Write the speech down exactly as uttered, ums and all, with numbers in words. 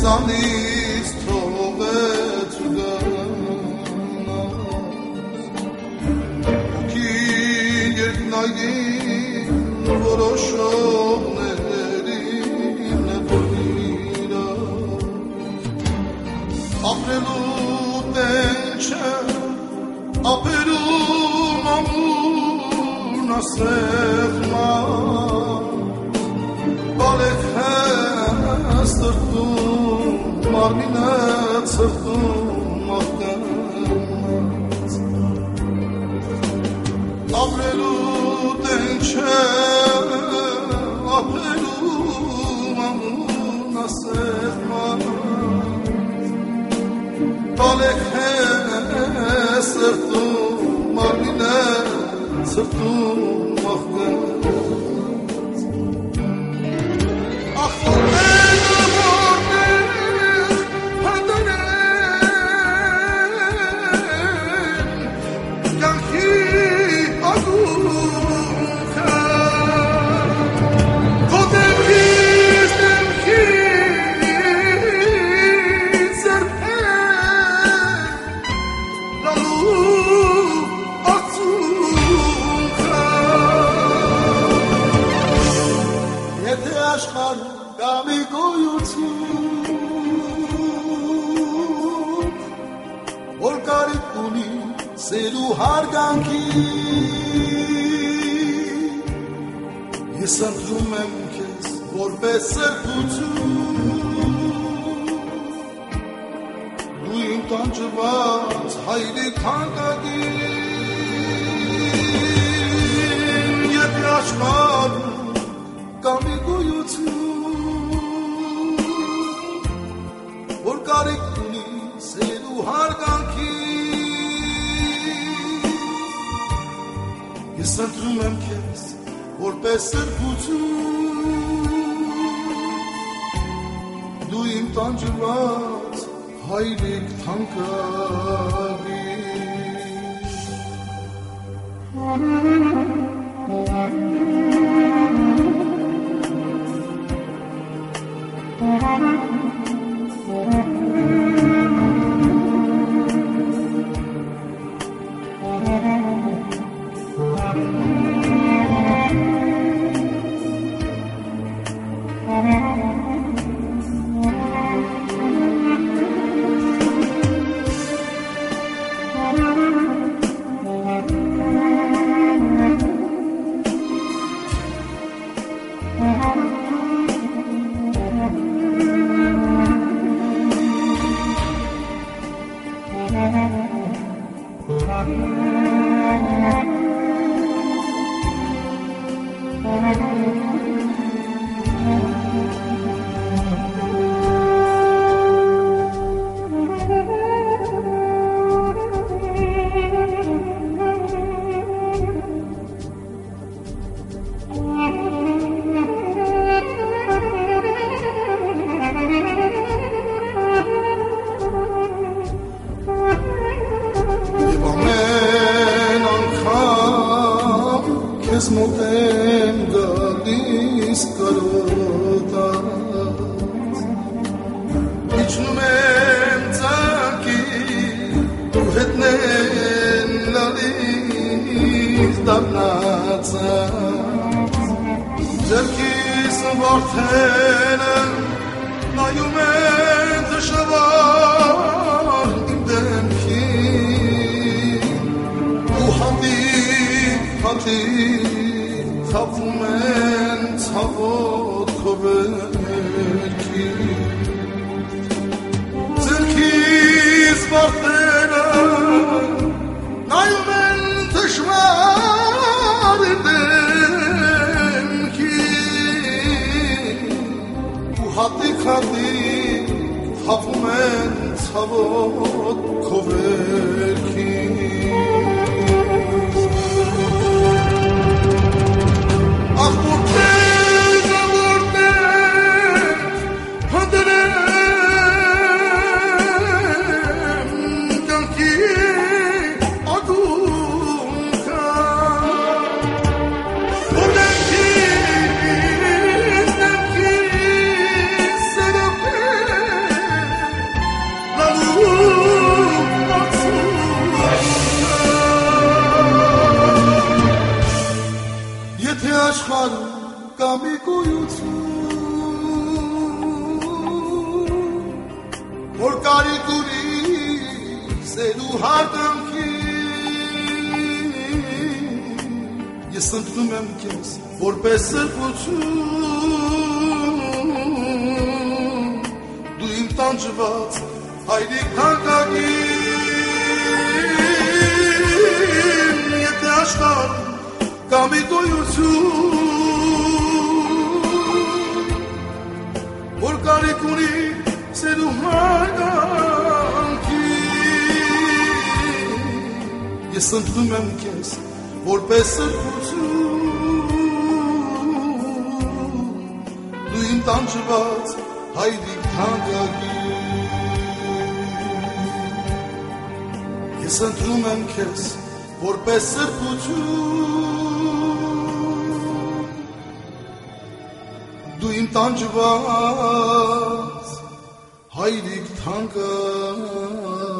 Քեզանից թողեց ու գնաց Կին երկնային որոշողներին նպրիրա Ապրելու տեն չէ ապերում ամուրն ասեղման Բարեք հես տրտում, մարմինը ծրտում աղտանց Ապրելու տեն չէ, ապրելում ամուն ասեղման Բարեք հես տրտում, մարմինը ծրտում աղտանց Սերու հարգանքի Ես ընտրում եմ քեզ որպես սրբություն Դու իմ տանջված հայրիկ հանգագին Եթե աշխարհում կա մի գոյություն Որ կարիք ունի սերու հարգանքի Ես ընտրում եմ քեզ որպես սրբություն Դու իմ տանջված հայրիկ հարդանքի ես ընկնում եմ քեզ որպես սրբություն դու իմ տանջված հայրիկ թանկագին եթե աշխարհում կա մի գոյություն որ կարիք ունի սեր ու հարգանքի ես ընկնում եմ քեզ որպես սրբություն դու իմ տանջված հայրիկ թանկագին ես ընկնում եմ քեզ որպես սրբություն դու իմ տանջված հայրիկ թանկագին